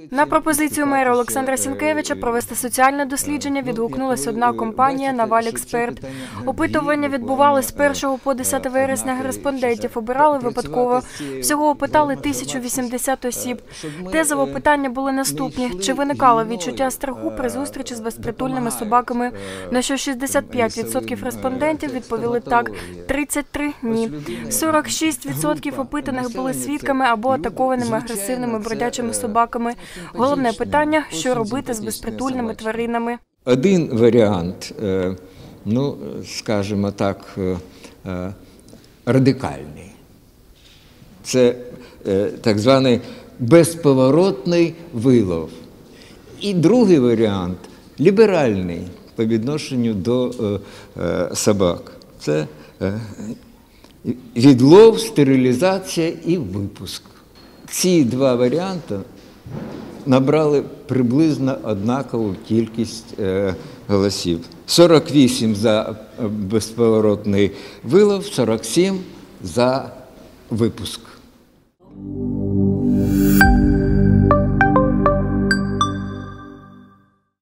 На пропозицію мера Олександра Сінкевича провести соціальне дослідження відгукнулась одна компанія «Навальексперт». Опитування відбувалось з 1 по 10 вересня. Респондентів обирали випадково. Всього опитали 1080 осіб. Тезові питання були наступні. Чи виникало відчуття страху при зустрічі з безпритульними собаками? На що 65% респондентів відповіли так, 33 – ні. 46% опитаних були свідками або атакованими агресивними бродячими собаками. Головне питання – що робити з безпритульними тваринами? Один варіант, ну, скажімо так, радикальний. Це так званий безповоротний вилов. І другий варіант – ліберальний по відношенню до собак. Це відлов, стерилізація і випуск. Ці два варіанти набрали приблизно однакову кількість голосів. 48 за безповоротний вилов, 47 за випуск.